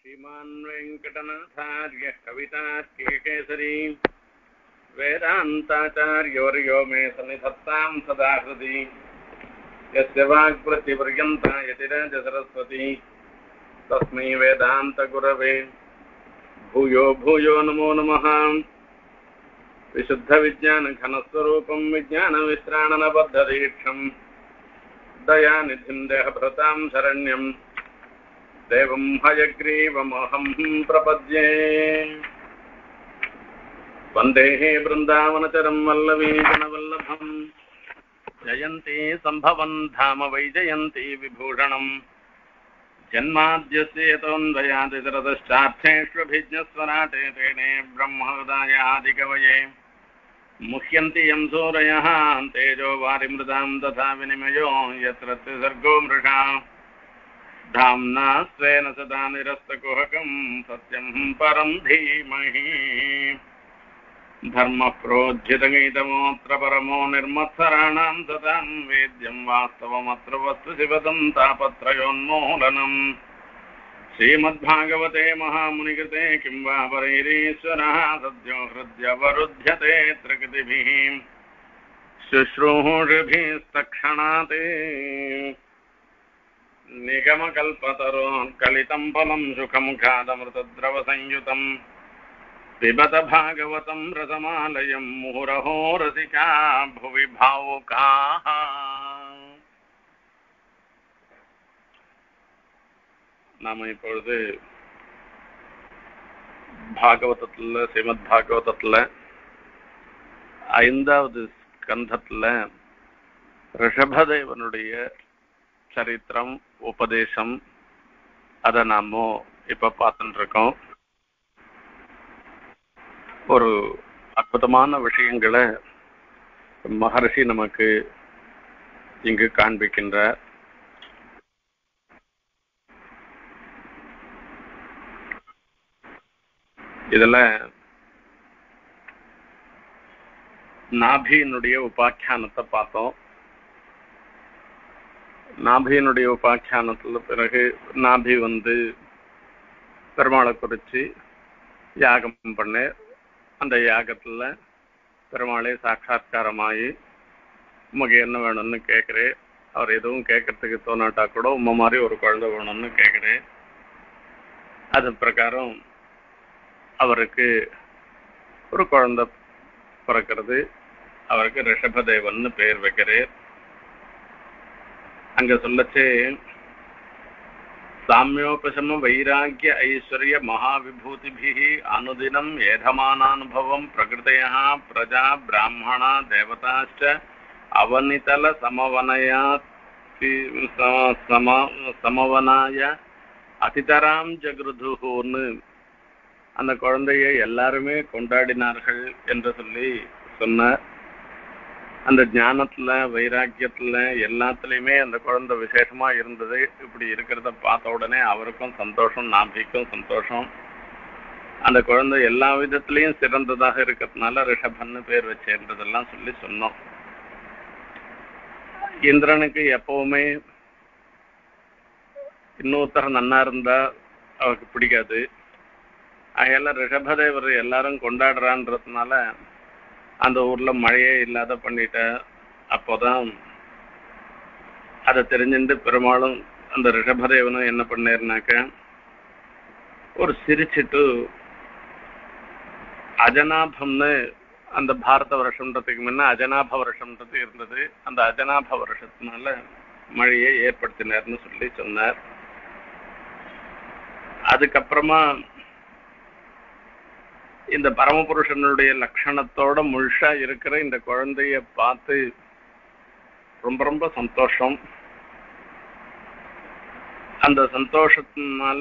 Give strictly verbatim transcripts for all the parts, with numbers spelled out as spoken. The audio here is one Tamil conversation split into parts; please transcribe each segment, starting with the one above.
श्रीमान् वेङ्कटनाथार्यः कवितार्किकेसरी वेदान्ताचार्यवर्यो मे सन्निधत्तां सदा हृदि यस्य वाक्प्रतिपर्यन्ता यतिराजसरस्वती तस्मै वेदान्तगुरवे भूयो भूयो नमो नमः। विशुद्धविज्ञानघनस्वरूपं विज्ञानविश्राणनबद्धदीक्षं दयानिधिं देहभृतां शरण्यं देवं हयग्रीवमहं प्रपद्ये। वन्देः वृन्दावनचरं वल्लवीजनवल्लभं जयन्ती सम्भवन् धाम वैजयन्ती विभूषणम् जन्माद्यस्य यतोऽन्वयादितरतश्चार्थेष्वभिज्ञस्वराटे तेने ब्रह्महृदायादिकवये मुह्यन्ति यं सूरयः तेजो वारिमृदां तथा विनिमयो यत्र त्रिसर्गो मृषा धाम्ना स्वेन सदा निरस्तकुहकं सत्यं परं धीमहि। धर्मः प्रोज्झितगीतमोऽत्र परमो निर्मत्सराणां सतां वेद्यं वास्तवमत्र वस्तु शिवदं तापत्रयोन्मूलनम्। श्रीमद्भागवते महामुनिकृते किं वा परैरीश्वरः सद्यो हृद्यवरुध्यते त्रिकृतिभिः शुश्रूषुभिस्तक्षणात् निगमकल्पतरोर्कलितं फलं सुखमुखादमृतद्रवसंयुतं पिबत भागवतं रसमालयं मुहुरहो रसिका भुवि भावुकाः। நாம இப்பொழுது பாகவதத்துல ஸ்ரீமத் பாகவதத்துல ஐந்தாவது ஸ்கந்தத்துல ரிஷபதேவனுடைய சரித்திரம் உபதேசம் அதை நாம இப்ப பார்த்துட்டு இருக்கோம். ஒரு அற்புதமான விஷயங்களை மகர்ஷி நமக்கு இங்கு காண்பிக்கின்றார். இதுல நாபியினுடைய உபாக்கியானத்தை பார்த்தோம். நாபியினுடைய உபாக்கியானத்துல பிறகு நாபி வந்து பெருமாளை குறிச்சு யாகம் பண்ண, அந்த யாகத்துல பெருமாளே சாட்சாத்காரமாயி உமக்கு என்ன வேணும்னு கேட்குறேன். அவர் எதுவும் கேட்கறதுக்கு தோணாட்டா கூட உம்ம மாதிரி ஒரு குழந்தை வேணும்னு கேட்குறேன். அது பிரகாரம் அவருக்கு ஒரு குழந்தை பிறக்கிறது. அவருக்கு ரிஷபதேவன் பெயர் வைக்கிறேன். அங்க சொல்லச்சே சாமியோபசம வைராக்கிய ஐஸ்வர்ய மகாவிபூதிபிஹி அனுதினம் ஏதமானானுபவம் பிரகிருதயா பிரஜா பிராமணா தேவதாச்ச அவனிதல சமவனயா சமவனாய அதிதராம் ஜக்ருதுன்னு அந்த குழந்தையை எல்லாருமே கொண்டாடினார்கள் என்று சொல்லி சொன்னார். அந்த ஞானத்துல வைராக்கியத்துல எல்லாத்துலயுமே அந்த குழந்தை விசேஷமா இருந்தது. இப்படி இருக்கிறத பார்த்த உடனே அவருக்கும் சந்தோஷம், நாபிக்கும் சந்தோஷம். அந்த குழந்தை எல்லா விதத்திலையும் சிறந்ததாக இருக்கிறதுனால ரிஷபன்னு பேர் வச்சேன்றதெல்லாம் சொல்லி சொன்னோம். இந்திரனுக்கு எப்பவுமே இன்னொருத்தர் நன்னா இருந்தா அவருக்கு பிடிக்காது. அதெல்லாம் ரிஷபதேவர் எல்லாரும் கொண்டாடுறான்றதுனால அந்த ஊர்ல மழையே இல்லாத பண்ணிட்ட. அப்போதான் அதை தெரிஞ்சுட்டு பெருமாளும் அந்த ரிஷபதேவனும் என்ன பண்ணேருனாக்க ஒரு சிரிச்சிட்டு அஜனாபம்னு அந்த பாரத வருஷம்ன்றதுக்கு முன்ன அஜனாப வருஷம்ன்றது இருந்தது. அந்த அஜனாப வருஷத்தினால மழையை ஏற்படுத்தினார்னு சொல்லி சொன்னார். அதுக்கப்புறமா இந்த பரமபுருஷனுடைய லட்சணத்தோட முழுசா இருக்கிற இந்த குழந்தைய பார்த்து ரொம்ப ரொம்ப சந்தோஷம். அந்த சந்தோஷத்தினால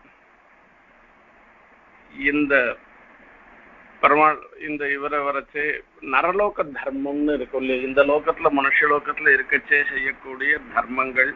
இந்த பெருமாள் இந்த இவரை வரைச்சு நரலோக தர்மம்னு இருக்கும் இல்லையா, இந்த லோகத்துல மனுஷலோகத்துல இருக்கச்சே செய்யக்கூடிய தர்மங்கள்,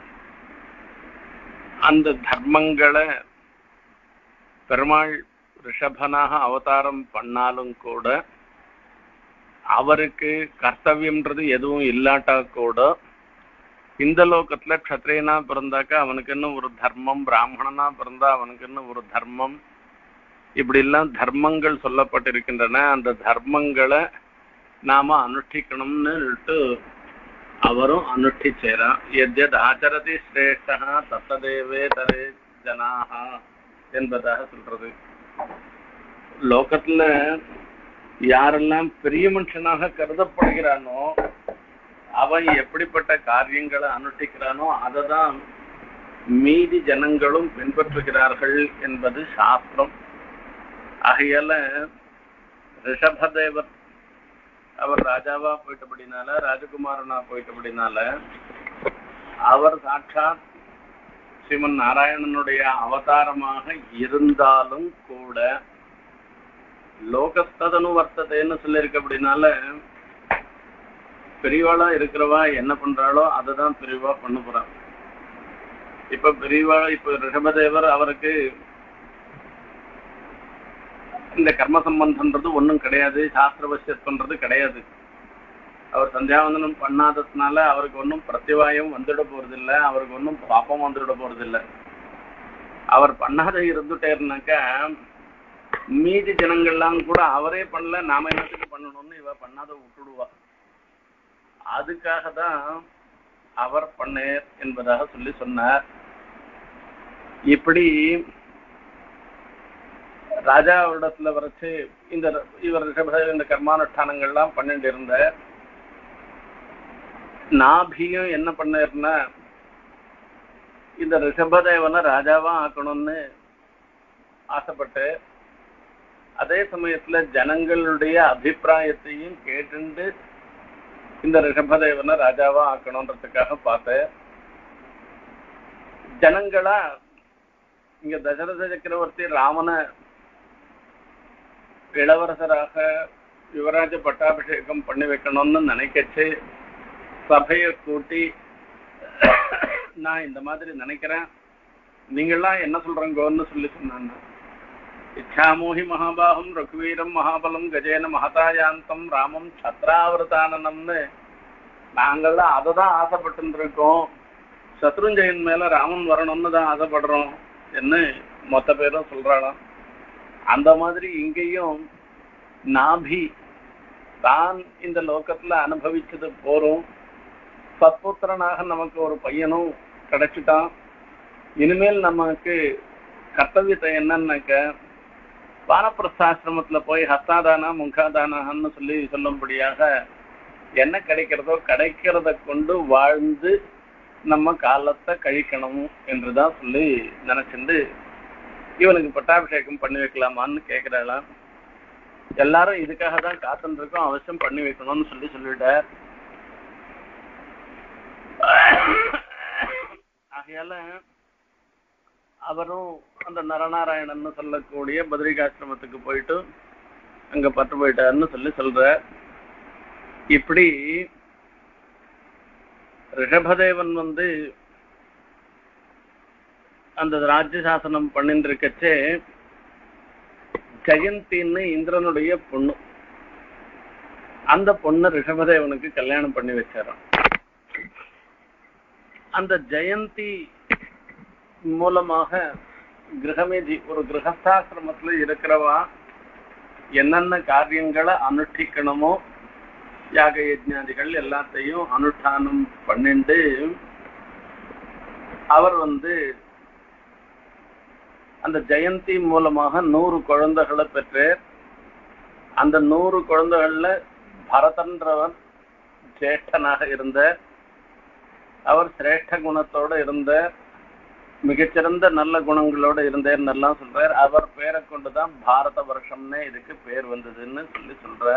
அந்த தர்மங்களை பெருமாள் ரிஷபனாக அவதாரம் பண்ணாலும் கூட அவருக்கு கர்த்தவியம்ன்றது எதுவும் இல்லாட்டா கூட இந்த லோகத்துல க்ஷத்ரியனா பிறந்தாக்கா அவனுக்குன்னு ஒரு தர்மம், பிராமணனா பிறந்தா அவனுக்குன்னு ஒரு தர்மம், இப்படி எல்லாம் தர்மங்கள் சொல்லப்பட்டிருக்கின்றன. அந்த தர்மங்களை நாம அனுஷ்டிக்கணும்னு அவரும் அனுஷ்டிச்சேரான். எத்யத் ஆச்சரதி சிரேஷ்டா தத்ததேவே தரே ஜனாஹா என்பதாக சொல்றது. லோகத்துல யாரெல்லாம் பெரிய மனுஷனாக கருதப்படுகிறானோ அவன் எப்படிப்பட்ட காரியங்களை அனுஷ்டிக்கிறானோ அதை தான் மீதி ஜனங்களும் பின்பற்றுகிறார்கள் என்பது சாஸ்திரம். ஆகையால ரிஷபதேவர் அவர் ராஜாவா போயிட்டபடினால, ராஜகுமாரனா போயிட்டபடினால, அவர் சாட்சாத் ஸ்ரீமன் நாராயணனுடைய அவதாரமாக இருந்தாலும் கூட லோகஸ்ததனு வர்த்ததைன்னு சொல்லியிருக்க அப்படின்னால பெரியவாளா இருக்கிறவா என்ன பண்றாளோ அதை தான் பெரியவா பண்ண போறான். இப்ப பெரியவா இப்ப ரிஷபதேவர் அவருக்கு இந்த கர்ம சம்பந்தம்ன்றது ஒன்றும் கிடையாது, சாஸ்திரவசியத்துன்றது கிடையாது. அவர் சந்தியாவந்தனம் பண்ணாததுனால அவருக்கு ஒன்றும் பிரத்திவாயம் வந்துட போறதில்லை, அவருக்கு ஒன்றும் பாப்பம் வந்துட போறதில்லை. அவர் பண்ணாத இருந்துட்டேருனாக்கா மீதி ஜனங்கள்லாம் கூட அவரே பண்ணல, நாம என்னத்துக்கு பண்ணணும்னு இவ பண்ணாத விட்டுடுவா. அதுக்காக தான் அவர் பண்ணேர் என்பதாக சொல்லி சொன்னார். இப்படி ராஜாவிடத்துல வரைச்சு இந்த இவர் இந்த கர்மானுஷ்டானங்கள்லாம் பண்ணிட்டு இருந்த நாபியும் என்ன பண்ணேர்னா இந்த ரிஷபதேவனை ராஜாவா ஆக்கணும்னு ஆசைப்பட்டு, அதே சமயத்துல ஜனங்களுடைய அபிப்பிராயத்தையும் கேட்டு இந்த ரிஷபதேவனை ராஜாவா ஆக்கணும்ன்றதுக்காக பார்த்து ஜனங்களா இங்க தசரத சக்கரவர்த்தி ராமனை இளவரசராக யுவராஜ பட்டாபிஷேகம் பண்ணி வைக்கணும்னு நினைக்கச்சு சபையை கூட்டி நான் இந்த மாதிரி நினைக்கிறேன், நீங்கள்லாம் என்ன சொல்றீங்கன்னு சொல்லி சொன்னாங்க. இச்சாமோஹி மகாபாகம் ரகுவீரம் மகாபலம் கஜேன மகதாயாந்தம் ராமம் சத்ராவருதானனம்னு நாங்கள்லாம் அதை தான் ஆசைப்பட்டு இருக்கோம், சத்ருஞ்சயன் மேல ராமன் வரணும்னு தான் ஆசைப்படுறோம் என்ன மொத்த பேரும் சொல்றாளாம். அந்த மாதிரி இங்கேயும் நாபி தான் இந்த லோகத்துல அனுபவிச்சது போறோம், சத்புத்திரனாக நமக்கு ஒரு பையனும் கிடைச்சிட்டான். இனிமேல் நமக்கு கர்த்தவியத்தை என்னன்னாக்க வானப்பிரஸ்தாசிரமத்துல போய் ஹஸ்தாதானா முகாதானான்னு சொல்லி சொல்லும்படியாக என்ன கிடைக்கிறதோ கிடைக்கிறத கொண்டு வாழ்ந்து நம்ம காலத்தை கழிக்கணும் என்றுதான் சொல்லி நினைச்சிருந்து இவனுக்கு பட்டாபிஷேகம் பண்ணி வைக்கலாமான்னு கேட்கிறாளாம். எல்லாரும் இதுக்காக தான் காத்துட்டு இருக்கோம், அவசியம் பண்ணி வைக்கணும்னு சொல்லி சொல்லிட்டார். ஆகையால அவரும் அந்த நரநாராயணன்னு சொல்லக்கூடிய பத்ரிகாசிரமத்துக்கு போயிட்டு அங்க பட்டு போயிட்டாருன்னு சொல்லி சொல்ற. இப்படி ரிஷபதேவன் வந்து அந்த ராஜ்ய சாசனம் பண்ணிட்டு இருக்கச்சே ஜெயந்தின்னு இந்திரனுடைய பொண்ணு, அந்த பொண்ணு ரிஷபதேவனுக்கு கல்யாணம் பண்ணி வச்சாராம். அந்த ஜெயந்தி மூலமாக கிரகமேதி ஒரு கிரகஸ்தாசிரமத்துல இருக்கிறவா என்னென்ன காரியங்களை அனுஷ்டிக்கணுமோ யாக யஜ்ஞாதிகள் எல்லாத்தையும் அனுஷ்டானம் பண்ணிண்டு அவர் வந்து அந்த ஜெயந்தி மூலமாக நூறு குழந்தைகளை பெற்று, அந்த நூறு குழந்தைகள்ல பரதன்றவர் ஜேஷ்டனாக இருந்த, அவர் சிரேஷ்ட குணத்தோட இருந்த, மிகச்சிறந்த நல்ல குணங்களோட இருந்தேன்னு எல்லாம் சொல்றார். அவர் பேரை கொண்டுதான் பாரத வருஷம்னே இதுக்கு பேர் வந்ததுன்னு சொல்லி சொல்ற.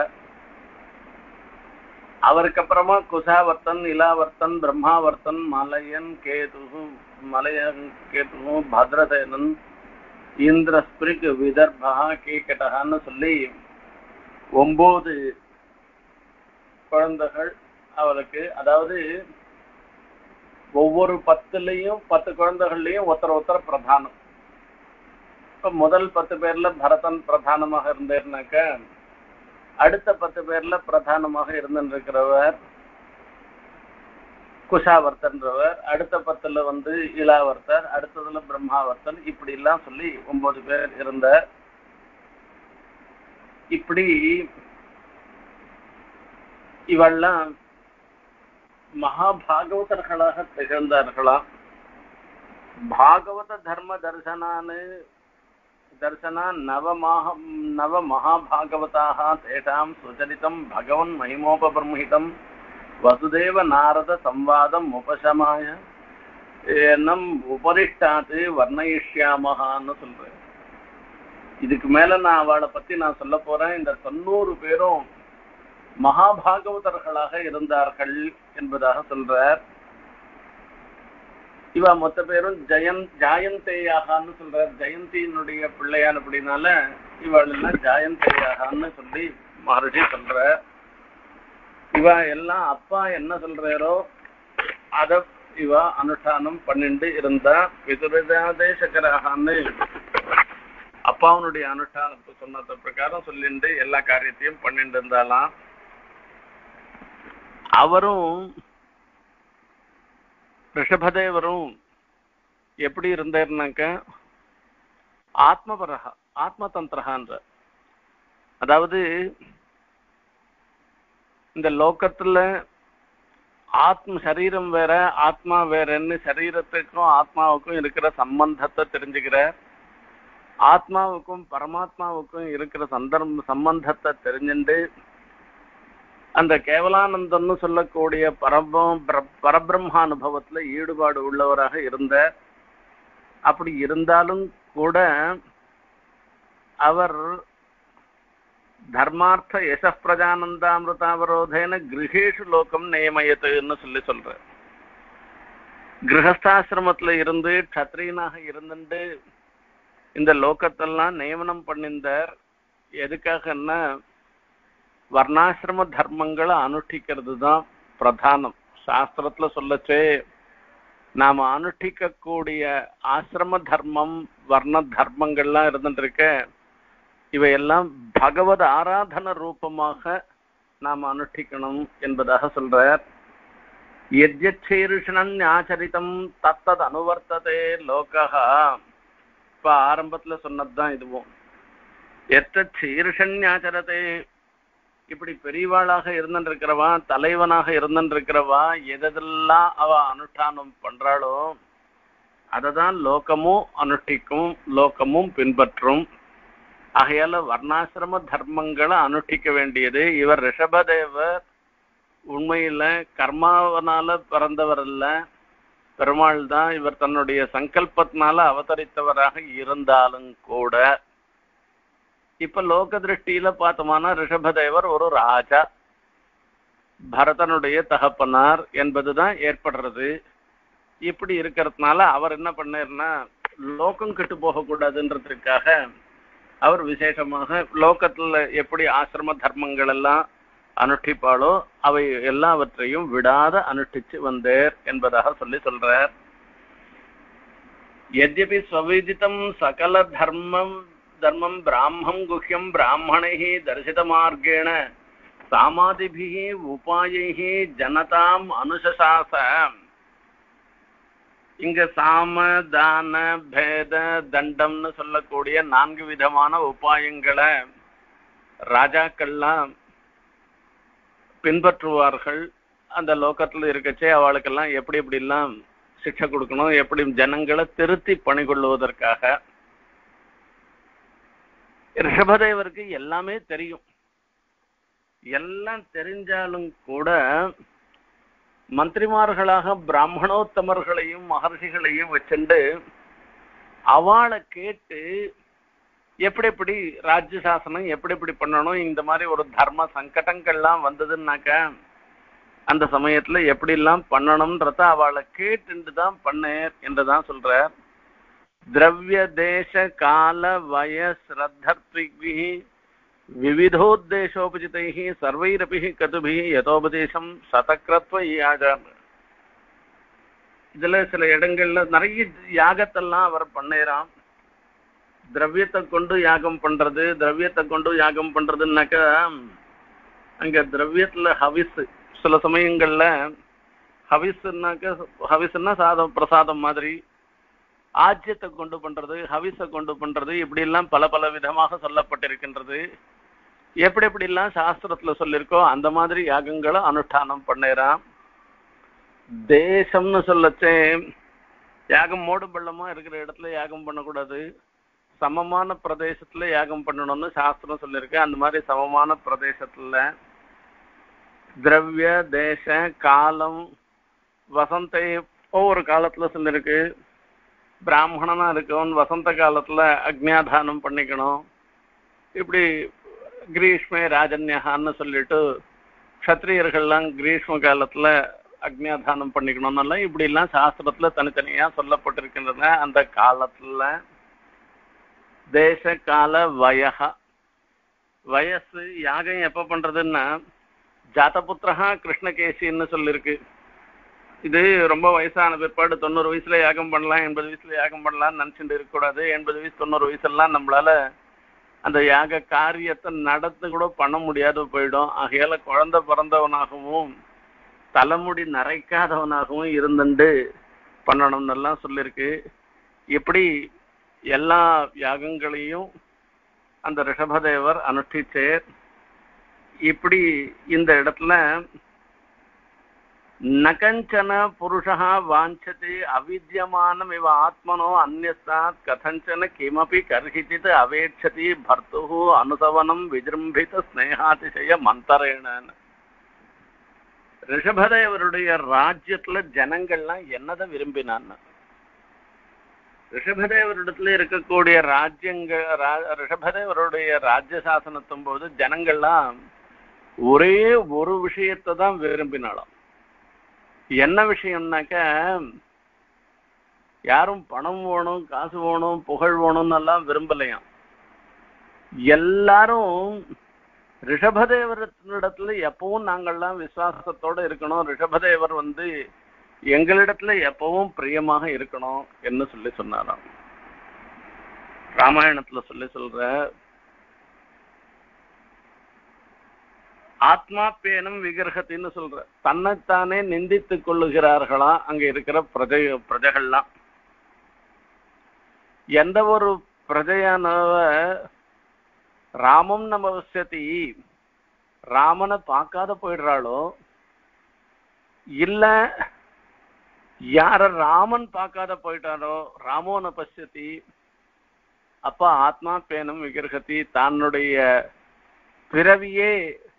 அவருக்கு அப்புறமா குசாவர்த்தன், இலாவர்த்தன், பிரம்மாவர்த்தன், மலையன், கேது, மலையன் கேது, பத்ரசேனன், இந்திரஸ்பிரிக், விதர்பா, கீகடகான்னு சொல்லி ஒன்பது குழந்தைகள் அவருக்கு. அதாவது ஒவ்வொரு பத்துலயும் பத்து குழந்தைகள்லயும் ஒருத்தர் ஒருத்தர் பிரதானம். இப்ப முதல் பத்து பேர்ல பரதன் பிரதானமாக இருந்தேர்னாக்க அடுத்த பத்து பேர்ல பிரதானமாக இருந்திருக்கிறவர் குஷாவர்த்தன்றவர், அடுத்த பத்துல வந்து இளாவர்த்தர், அடுத்ததுல பிரம்மாவர்த்தன், இப்படி எல்லாம் சொல்லி ஒன்பது பேர் இருந்த. இப்படி இவெல்லாம் மகாபாகவதர்களாக திகழ்ந்தார்களாம். பாகவத தர்ம தர்சனான்னு தர்சனா நவமாக நவ மகாபாகவதாக தேஷாம் சுச்சரிதம் பகவன் மகிமோபபிரம்ஹிதம் வசுதேவ நாரத சம்வாதம் உபசமாய நம் உபரிஷ்டாத்து வர்ணயிஷ்யாமகான்னு சொல்றேன். இதுக்கு மேல நான் அவளை பத்தி நான் சொல்ல போறேன். இந்த தொண்ணூறு பேரும் மகாபாகவதர்களாக இருந்தார்கள் என்பதாக சொல்றார். இவ மொத்த பேரும் ஜெயன் ஜாயந்தேயாகான்னு சொல்றார். ஜெயந்தியினுடைய பிள்ளையான் அப்படின்னால இவள் எல்லாம் ஜாயந்தேயாகான்னு சொல்லி மகர்ஷி சொல்ற. இவ எல்லாம் அப்பா என்ன சொல்றாரோ அத இவ அனுஷ்டானம் பண்ணிட்டு இருந்தா. பிதுரதேசகராகான்னு அப்பாவுடைய அனுஷ்டானத்தை சொன்னத பிரகாரம் சொல்லிட்டு எல்லா காரியத்தையும் பண்ணிட்டு இருந்தாலாம். அவரும் ரிஷபதேவரும் எப்படி இருந்தாருனாக்க ஆத்மபரகா ஆத்மதந்திரகான்ற, அதாவது இந்த லோகத்துல ஆத்ம சரீரம் வேற ஆத்மா வேறன்னு சரீரத்துக்கும் ஆத்மாவுக்கும் இருக்கிற சம்பந்தத்தை தெரிஞ்சுக்கிறார். ஆத்மாவுக்கும் பரமாத்மாவுக்கும் இருக்கிற சந்தர்ப்ப சம்பந்தத்தை தெரிஞ்சுண்டு அந்த கேவலானந்தம்னு சொல்லக்கூடிய பரபம் பரபிரம்மானுபவத்துல ஈடுபாடு உள்ளவராக இருந்த. அப்படி இருந்தாலும் கூட அவர் தர்மார்த்த யச பிரஜானந்தாமிருதாவரோதேன கிரகேஷு லோகம் நியமயத்துன்னு சொல்லி சொல்ற. கிரகஸ்தாசிரமத்துல இருந்து க்ஷத்ரியனாக இருந்துட்டு இந்த லோகத்தெல்லாம் நியமனம் பண்ணிந்தார். எதுக்காகன்னா வர்ணாசிரம தர்மங்களை அனுஷ்டிக்கிறது தான் பிரதானம். சாஸ்திரத்துல சொல்லச்சே நாம அனுஷ்டிக்க கூடிய ஆசிரம தர்மம் வர்ண தர்மங்கள்லாம் இருந்துட்டு இருக்க, இவையெல்லாம் பகவத் ஆராதன ரூபமாக நாம் அனுஷ்டிக்கணும் என்பதாக சொல்றார். யஜ்யசீர்ஷணம் ஆச்சரித்தம் தத்தது அனுவர்த்ததே லோகா. இப்ப ஆரம்பத்துல சொன்னதுதான் இதுவும். எத்த சீர்ஷன்யாச்சரத்தை, இப்படி பெரியவாளாக இருந்துருக்கிறவா தலைவனாக இருந்துருக்கிறவா எதெல்லாம் அவ அனுஷ்டானம் பண்றாளோ அததான் லோகமும் அனுஷ்டிக்கும், லோகமும் பின்பற்றும். ஆகையால வர்ணாசிரம தர்மங்களை அனுஷ்டிக்க வேண்டியது. இவர் ரிஷபதேவர் உண்மையில கர்மாவனால பிறந்தவர் அல்ல, பெருமாள் தான். இவர் தன்னுடைய சங்கல்பத்தினால அவதரித்தவராக இருந்தாலும் கூட இப்ப லோக திருஷ்டியில பார்த்தோம்னா ரிஷபதேவர் ஒரு ராஜா, பரதனுடைய தகப்பனார் என்பதுதான் ஏற்படுறது. இப்படி இருக்கிறதுனால அவர் என்ன பண்ணாருன்னா லோகம் கெட்டு போக கூடாதுன்றதுக்காக அவர் விசேஷமாக லோகத்துல எப்படி ஆசிரம தர்மங்கள் எல்லாம் அனுஷ்டிப்பாளோ அவை எல்லாவற்றையும் விடாத அனுஷ்டிச்சு வந்தார் என்பதாக சொல்லி சொல்றார். யத்யபி ஸ்வவிதிதம் சகல தர்மம் தர்மம் பிராமம் குஹ்யம் பிராமணை தரிசித மார்க்கேண சாமாதிபி உபாயை ஜனதாம் அனுசசாச. இங்க சாம தான பேத தண்டம்னு சொல்லக்கூடிய நான்கு விதமான உபாயங்களை ராஜாக்கள்லாம் பின்பற்றுவார்கள். அந்த லோகத்துல இருக்கச்சே அவளுக்கெல்லாம் எப்படி எப்படி எல்லாம் சிக்ஷை கொடுக்கணும், எப்படி ஜனங்களை திருத்தி பணிகொள்ளுவதற்காக. ரிஷபதேவருக்கு எல்லாமே தெரியும். எல்லாம் தெரிஞ்சாலும் கூட மந்திரிமார்களாக பிராமணோத்தமர்களையும் மகர்ஷிகளையும் வச்சுண்டு அவளை கேட்டு எப்படி எப்படி ராஜ்ய சாசனம் எப்படி எப்படி பண்ணணும், இந்த மாதிரி ஒரு தர்ம சங்கடங்கள்லாம் வந்ததுன்னாக்க அந்த சமயத்துல எப்படி எல்லாம் பண்ணணும்ன்றத அவளை கேட்டுட்டு தான் பண்ணேர் என்றுதான் சொல்ற. திரவிய தேச கால வய ஸ்ரத்தர்த்விகி விவிதோத்தேசோபஜிதை சர்வைரபி கதுபி யதோபதேசம் சதக்ரத்வ யாஜான். இதுல சில இடங்கள்ல நிறைய யாகத்தெல்லாம் அவர் பண்ணேராம். திரவியத்தை கொண்டு யாகம் பண்றது, திரவியத்தை கொண்டு யாகம் பண்றதுன்னாக்கா அங்க திரவியத்துல ஹவிஸ், சில சமயங்கள்ல ஹவிஸ்னாக்க ஹவிஸ்னா சாதம் பிரசாதம் மாதிரி, ஆஜ்யத்தை கொண்டு பண்றது, ஹவிஸை கொண்டு பண்றது, இப்படி எல்லாம் பல பல விதமாக சொல்லப்பட்டிருக்கின்றது. எப்படி எப்படி எல்லாம் சாஸ்திரத்துல சொல்லியிருக்கோ அந்த மாதிரி யாகங்களை அனுஷ்டானம் பண்ணேறான். தேசம்னு சொல்லச்சே யாகம் மோடு பள்ளமா இருக்கிற இடத்துல யாகம் பண்ணக்கூடாது, சமமான பிரதேசத்துல யாகம் பண்ணணும்னு சாஸ்திரம் சொல்லியிருக்கு. அந்த மாதிரி சமமான பிரதேசத்துல திரவிய தேச காலம் வசந்தை ஒவ்வொரு காலத்துல சொல்லியிருக்கு. பிராமணனா இருக்கவன் வசந்த காலத்துல அக்னியாதானம் பண்ணிக்கணும். இப்படி கிரீஷ்மே ராஜன்யான்னு சொல்லிட்டு க்ஷத்ரியர்கள்லாம் கிரீஷ்ம காலத்துல அக்னியாதானம் பண்ணிக்கணும்னால இப்படி எல்லாம் சாஸ்திரத்துல தனித்தனியா சொல்லப்பட்டிருக்கின்றன. அந்த காலத்துல தேச கால வயக வயசு யாகம் எப்ப பண்றதுன்னா ஜாதபுத்திரஹா கிருஷ்ணகேசின்னு சொல்லிருக்கு. இது ரொம்ப வயசான பிற்பாடு தொண்ணூறு வயசுல யாகம் பண்ணலாம், எண்பது வயசுல யாகம் பண்ணலாம்னு நினைச்சுட்டு இருக்கக்கூடாது. எண்பது வயசு தொண்ணூறு வயசுலாம் நம்மளால அந்த யாக காரியத்தை நடத்து கூட பண்ண முடியாத போயிடும். ஆகையால குழந்தை பிறந்தவனாகவும் தலைமுடி நரைக்காதவனாகவும் இருந்துட்டு பண்ணணும்னு எல்லாம் சொல்லியிருக்கு. இப்படி எல்லா யாகங்களையும் அந்த ரிஷபதேவர் அனுஷ்டிச்சேர். இப்படி இந்த இடத்துல நகஞ்சன புருஷா வாஞ்சதி அவித்யமானம் இவ ஆத்மனோ அந்நியஸ்தாத் கதஞ்சன கிமபி கர்ஹிச்சித் அவேட்சதி பர்த்துஹு அனுசவனம் விஜృంభిத ஸ்நேகாதிசய மந்தரேன. ரிஷபதேவருடைய ராஜ்யத்துல ஜனங்கள்லாம் என்னதை விரும்பினான்னு, ரிஷபதேவரிடத்துல இருக்கக்கூடிய ராஜ்யங்கள் ரிஷபதேவருடைய ராஜ்ய சாசனத்தும் போது ஜனங்கள்லாம் ஒரே ஒரு விஷயத்தை தான் விரும்பினாலும். என்ன விஷயம்னாக்க யாரும் பணம் வேணும், காசு வேணும், புகழ் வேணும்னு எல்லாம் விரும்பலையாம். எல்லாரும் ரிஷபதேவரிடத்துல எப்பவும் நாங்கள்லாம் விசுவாசத்தோட இருக்கணும், ரிஷபதேவர் வந்து எங்களிடத்துல எப்பவும் பிரியமாக இருக்கணும் என்று சொல்லி சொன்னாராம். ராமாயணத்துல சொல்லி சொல்ற ஆத்மா பேனும் விகிரகத்தின்னு சொல்ற தன்னைத்தானே நிந்தித்துக் கொள்ளுகிறார்களா அங்க இருக்கிற பிரஜை பிரஜைகள்லாம். எந்த ஒரு பிரஜையானவ ராமம் நமவசதி ராமனை பார்க்காத போயிடுறாளோ, இல்ல யார ராமன் பார்க்காத போயிட்டாரோ ராமோன பசியத்தி அப்ப ஆத்மா பேனும் விகிரகத்தி தன்னுடைய பிறவியே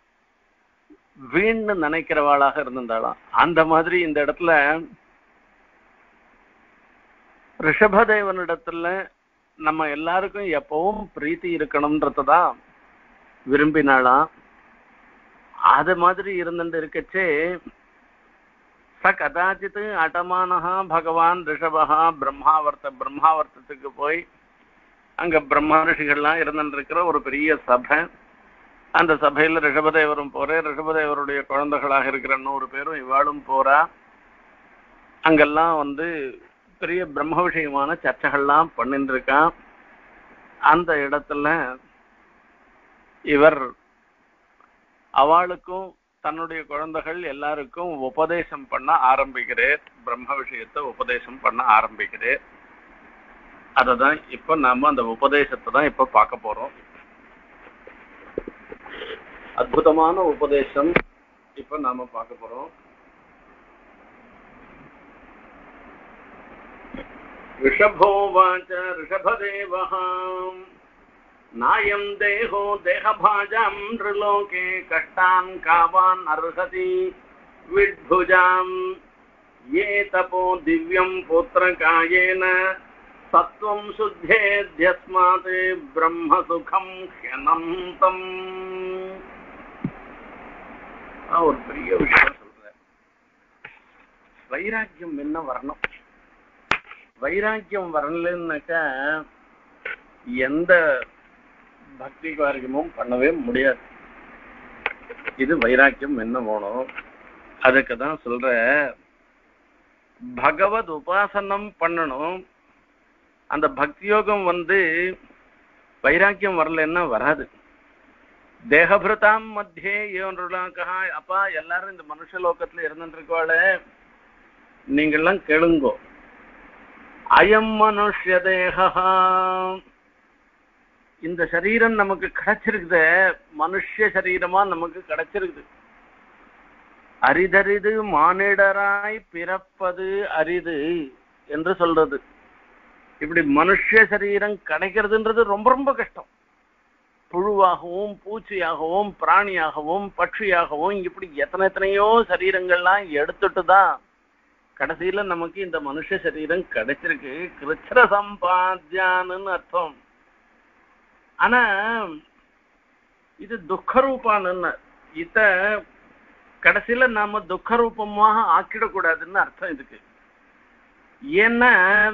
வீண் நினைக்கிறவாளாக இருந்திருந்தாளாம். அந்த மாதிரி இந்த இடத்துல ரிஷபதேவனிடத்துல நம்ம எல்லாருக்கும் எப்பவும் பிரீத்தி இருக்கணும்ன்றதான் விரும்பினாளாம். அது மாதிரி இருந்துட்டு இருக்கச்சே ச கதாச்சித் அடமானஹா பகவான் ரிஷபஹா பிரம்மாவர்த்த பிரம்மாவர்த்தத்துக்கு போய் அங்க பிரம்மா ரிஷிகள்லாம் இருந்துட்டு இருக்கிற ஒரு பெரிய சபை. அந்த சபையில ரிஷபதேவரும் போற, ரிஷபதேவருடைய குழந்தைகளாக இருக்கிற நூறு பேரும் இவாளும் போறா. அங்கெல்லாம் வந்து பெரிய பிரம்ம விஷயமான சர்ச்சைகள்லாம் பண்ணிட்டு இருக்கான். அந்த இடத்துல இவர் அவளுக்கும் தன்னுடைய குழந்தைகள் எல்லாருக்கும் உபதேசம் பண்ண ஆரம்பிக்கிறேன், பிரம்ம விஷயத்தை உபதேசம் பண்ண ஆரம்பிக்கிறேன். அததான் இப்ப நாம அந்த உபதேசத்தை தான் இப்ப பார்க்க போறோம். அற்புதமான உபதேசம் இப்ப நாம பார்க்க போறோம். ரிஷபோவாச்ச ரிஷபதேவஹாம் நாயம் தேஹோ தேஹபாஜாம் ரிலோகே கஷ்டான் காவான் அர்ஹதி வித்புஜாம் ये तपो दिव्यं पुत्रकायेन सत्वं शुद्धेद्यस्मात् ब्रह्म सुखं ह्यनन्तम्. और பெரிய விஷயம் சொல்றேன். வைராக்கியம் என்ன வரணும்? வைராக்கியம் வரலன்னாக்கா எந்த பக்தி காரியமும் பண்ணவே முடியாது. இது வைராக்கியம் என்ன வேணும்? அதுக்கு தான் சொல்ற பகவத் உபாசனம் பண்ணணும். அந்த பக்தி யோகம் வந்து வைராக்கியம் வரலன்னா வராது. தேகபிரதாம் மத்தியே ஏன்றுலாக்கா அப்பா எல்லாரும் இந்த மனுஷ லோகத்துல இருந்துட்டு இருக்கவாளே, நீங்கெல்லாம் கேளுங்கோ. அயம் மனுஷ்ய தேகா, இந்த சரீரம் நமக்கு கிடைச்சிருக்குது, மனுஷ்ய சரீரமா நமக்கு கிடைச்சிருக்குது. அரிதரிது மானிடராய் பிறப்பது அரிது என்று சொல்றது. இப்படி மனுஷ்ய சரீரம் கிடைக்கிறதுன்றது ரொம்ப ரொம்ப கஷ்டம். புழுவாகவும் பூச்சியாகவும் பிராணியாகவும் பட்சியாகவும் இப்படி எத்தனை எத்தனையோ சரீரங்கள்லாம் எடுத்துட்டு தான் கடைசியில நமக்கு இந்த மனுஷ சரீரம் கிடைச்சிருக்கு. கிருச்சிர சம்பாத்தியான்னு அர்த்தம். ஆனா இது துக்கரூபான்னு, இத கடைசியில நாம துக்கரூபமாக ஆக்கிடக்கூடாதுன்னு அர்த்தம் இதுக்கு. ஏன்னா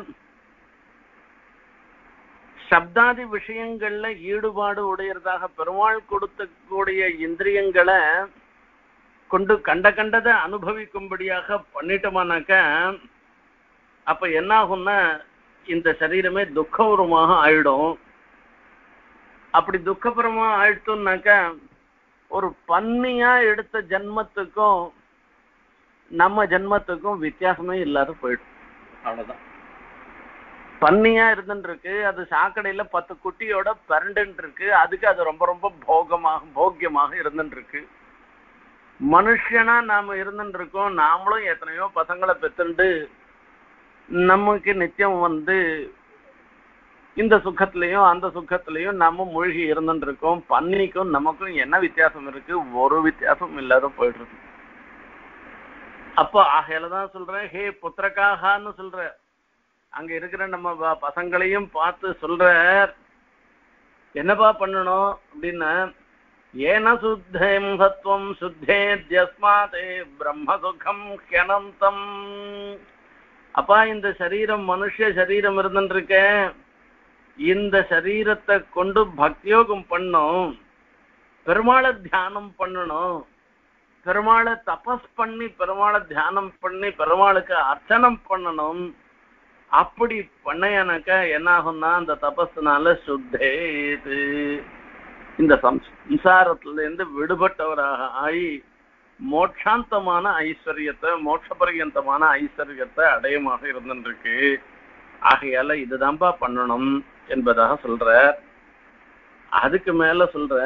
சப்தாதி விஷயங்கள்ல ஈடுபாடு உடையதாக பெருமாள் கொடுத்தக்கூடிய இந்திரியங்களை கொண்டு கண்ட கண்டதை அனுபவிக்கும்படியாக பண்ணிட்டோமானாக்க அப்ப என்ன ஆகும்னா இந்த சரீரமே துக்கபுரமாக ஆயிடும். அப்படி துக்கபுரமா ஆயிடுத்தோம்னாக்க ஒரு பன்னியா எடுத்த ஜென்மத்துக்கும் நம்ம ஜென்மத்துக்கும் வித்தியாசமே இல்லாத போயிடும். அவ்வளவுதான். பன்னியா இருந்துட்டு இருக்கு, அது சாக்கடையில பத்து குட்டியோட பரண்டுன்னு இருக்கு, அதுக்கு அது ரொம்ப ரொம்ப போகமாக போக்கியமாக இருந்துட்டு இருக்கு. மனுஷனா நாம இருந்துட்டு இருக்கோம், நாமளும் எத்தனையோ பசங்களை பெற்றுண்டு நமக்கு நித்தியம் வந்து இந்த சுகத்திலையும் அந்த சுகத்திலையும் நம்ம மூழ்கி இருந்துட்டு இருக்கோம். பன்னிக்கும் நமக்கும் என்ன வித்தியாசம் இருக்கு? ஒரு வித்தியாசம் இல்லாத போயிடுறது. அப்போ ஆகையிலதான் சொல்றேன், ஹே புத்திரக்காகான்னு சொல்ற, அங்க இருக்கிற நம்ம பசங்களையும் பார்த்து சொல்ற, என்னப்பா பண்ணணும் அப்படின்னா, ஏன சுத்தேம் சத்வம் சுத்தேத்யஸ்மாதே பிரம்ம சுகம் ஹ்யனந்தம். அப்பா இந்த சரீரம் மனுஷ சரீரம் இருந்துருக்க, இந்த சரீரத்தை கொண்டு பக்தியோகம் பண்ணும், பெருமாளை தியானம் பண்ணணும், பெருமாளை தபஸ் பண்ணி பெருமாளை தியானம் பண்ணி பெருமாளுக்கு அர்ச்சனம் பண்ணணும். அப்படி பண்ணையானாக்கா என்ன ஆகும்னா அந்த தபஸ்னால சுத்தேது, இந்த சம்சாரத்துல இருந்து விடுபட்டவராக ஆகி மோட்சாந்தமான ஐஸ்வர்யத்தை மோட்சபரியந்தமான ஐஸ்வர்யத்தை அடையமாக இருந்துருக்கு. ஆகையால இதுதான்பா பண்ணணும் என்பதாக சொல்ற. அதுக்கு மேல சொல்ற,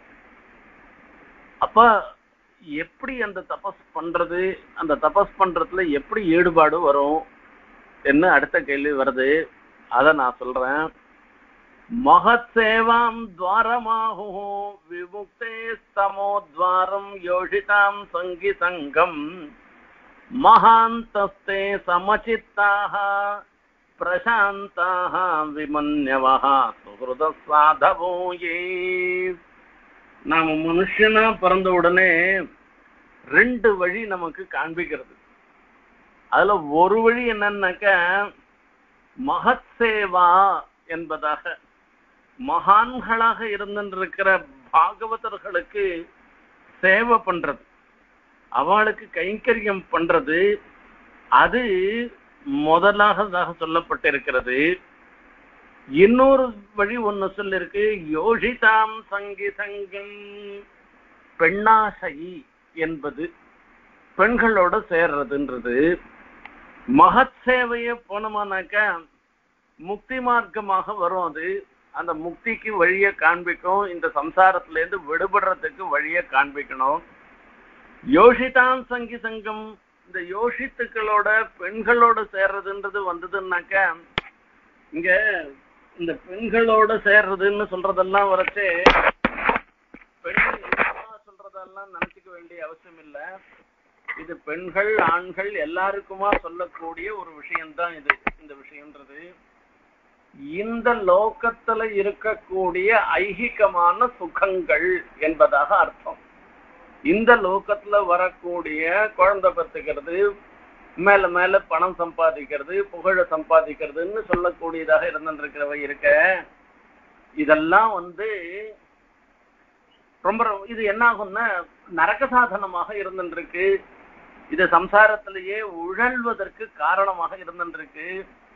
அப்ப எப்படி அந்த தபஸ் பண்றது, அந்த தபஸ் பண்றதுல எப்படி ஈடுபாடு வரும் என்ன அடுத்த கேள்வி வருது. அத நான் சொல்றேன். மகத் சேவாம் துவாரமாஹு விமுக்தே ஸ்தமோத்வாரம் யோஷிதாம் சங்கி சங்கம் மகாந்தஸ்தே சமசித்தாக பிரசாந்தாக விமன்யவஹ சுஹ்ருத சாதவோயே. நாம மனுஷனா பிறந்த உடனே ரெண்டு வழி நமக்கு காண்பிக்கிறது. அதுல ஒரு வழி என்னன்னாக்க மகத் சேவா என்பதாக, மகான்களாக இருந்திருக்கிற பாகவதர்களுக்கு சேவை பண்றது, அவளுக்கு கைங்கரியம் பண்றது, அது முதலாக சொல்லப்பட்டிருக்கிறது. இன்னொரு வழி ஒன்னு சொல்லிருக்கு, யோஷிதாம் சங்கி சங்கம், பெண்ணாசை என்பது பெண்களோட சேர்றதுன்றது. மகத் சேவைய போனோமானாக்க முக்தி மார்க்கமாக வரும். அது அந்த முக்திக்கு வழியை காண்பிக்கும், இந்த சம்சாரத்துல இருந்து விடுபடுறதுக்கு வழியை காண்பிக்கணும். யோஷிதான் சங்கி சங்கம், இந்த யோஷித்துக்களோட பெண்களோட சேர்றதுன்றது வந்ததுன்னாக்க, இங்க இந்த பெண்களோட சேர்றதுன்னு சொல்றதெல்லாம் வரச்சு பெண்கள் சொல்றதெல்லாம் நினைச்சுக்க வேண்டிய அவசியம் இல்லை. இது பெண்கள் ஆண்கள் எல்லாருக்குமா சொல்லக்கூடிய ஒரு விஷயம்தான் இது. இந்த விஷயம்ன்றது இந்த லோகத்துல இருக்கக்கூடிய ஐகிகமான சுகங்கள் என்பதாக அர்த்தம். இந்த லோகத்துல வரக்கூடிய குழந்தை பெற்றுக்கிறது, மேல மேல பணம் சம்பாதிக்கிறது, புகழ சம்பாதிக்கிறதுன்னு சொல்லக்கூடியதாக இருந்துருக்கிறவை இருக்க, இதெல்லாம் வந்து ரொம்ப இது என்ன ஆகும்னா நரக சாதனமாக இருந்துருக்கு. இது சம்சாரத்திலேயே உழல்வதற்கு காரணமாக இருந்துருக்கு.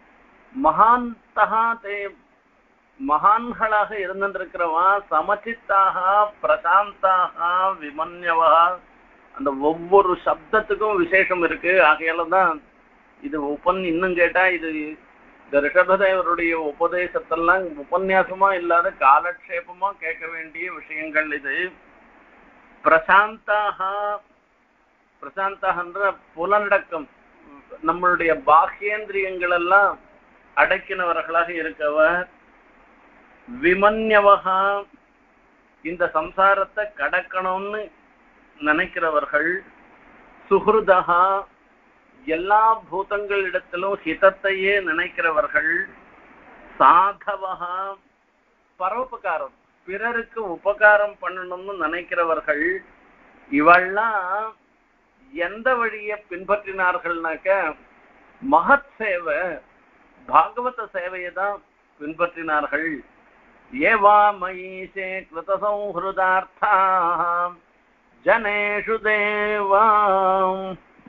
மகாந்தகா தே மகான்களாக இருந்திருக்கிறவா சமச்சித்தாக பிரசாந்தாக விமன்யவா, அந்த ஒவ்வொரு சப்தத்துக்கும் விசேஷம் இருக்கு. ஆகையால தான் இது உபன் இன்னும் கேட்டா இது இந்த ரிஷபதேவருடைய உபதேசத்தெல்லாம் உபன்யாசமா இல்லாத காலக்ஷேபமா கேட்க வேண்டிய விஷயங்கள். இது பிரசாந்தாக பிரசாந்தன்ற புலனடக்கம், நம்மளுடைய பாஹ்யேந்திரியங்கள் எல்லாம் அடக்கினவர்களாக இருக்கவர். விமன்யவகா, இந்த சம்சாரத்தை கடக்கணும்னு நினைக்கிறவர்கள். சுஹ்ருதஹா, எல்லா பூதங்களிடத்திலும் ஹிதத்தையே நினைக்கிறவர்கள். சாதவகா, பரோபகாரம், பிறருக்கு உபகாரம் பண்ணணும்னு நினைக்கிறவர்கள். இவெல்லாம் எந்த வழியை பின்பற்றினார்கள்னாக்க மகத் சேவை, பாகவத சேவையை தான் பின்பற்றினார்கள். ஏவா மயீசே கிருத சௌஹ்ருதார்த்தாம் ஜனேஷு தேவாம்